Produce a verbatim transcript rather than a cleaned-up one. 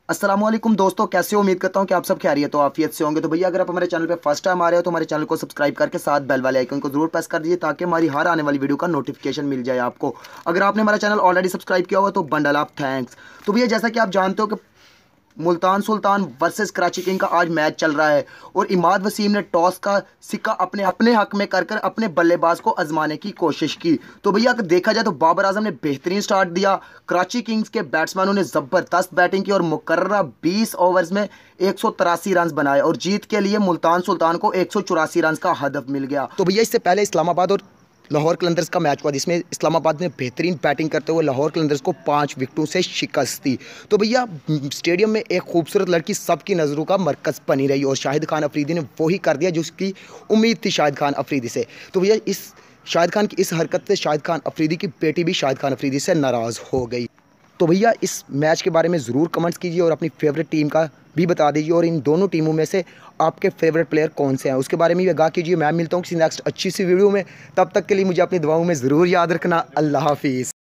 अस्सलामुअलैकुम दोस्तों, कैसे हो? उम्मीद करता हूँ कि आप सब खैरियत तो आफियत से होंगे। तो भैया, अगर आप हमारे चैनल पे फर्स्ट टाइम आ रहे हो तो हमारे चैनल को सब्सक्राइब करके साथ बेल वाले आइकन को जरूर प्रेस कर दीजिए ताकि हमारी हर आने वाली वीडियो का नोटिफिकेशन मिल जाए आपको। अगर आपने हमारा चैनल ऑलरेडी सब्सक्राइब किया हुआ तो बंडल ऑफ थैंक्स। तो भैया, जैसा कि आप जानते हो कि मुल्तान सुल्तान वर्सेस कराची किंग का आज मैच चल रहा है और इमाद वसीम ने टॉस का सिक्का अपने अपने हक में कर कर अपने बल्लेबाज को आजमाने की कोशिश की। तो भैया, अगर देखा जाए तो बाबर आजम ने बेहतरीन स्टार्ट दिया। कराची किंग्स के बैट्समैनों ने जबरदस्त बैटिंग की और मुकर्ररा बीस ओवर्स में एक सौ तिरासी रन बनाए और जीत के लिए मुल्तान सुल्तान को एक सौ चौरासी रन का हदफ मिल गया। तो भैया, इससे पहले इस्लामाबाद और लाहौर कलंदर्स का मैच हुआ जिसमें इस्लामाबाद ने बेहतरीन बैटिंग करते हुए लाहौर कलंदर्स को पाँच विकेटों से शिकस्त दी। तो भैया, स्टेडियम में एक खूबसूरत लड़की सबकी नज़रों का मरकज़ बनी रही और शाहिद खान अफरीदी ने वही कर दिया जो उसकी उम्मीद थी शाहिद खान अफरीदी से। तो भैया, इस शाहिद खान की इस हरकत से शाहिद खान अफरीदी की बेटी भी शाहिद खान अफरीदी से नाराज़ हो गई। तो भैया, इस मैच के बारे में ज़रूर कमेंट्स कीजिए और अपनी फेवरेट टीम का भी बता दीजिए और इन दोनों टीमों में से आपके फेवरेट प्लेयर कौन से हैं उसके बारे में भी आगाह कीजिए। मैं मिलता हूँ किसी नेक्स्ट अच्छी सी वीडियो में, तब तक के लिए मुझे अपनी दुआओं में ज़रूर याद रखना। अल्लाह हाफिज़।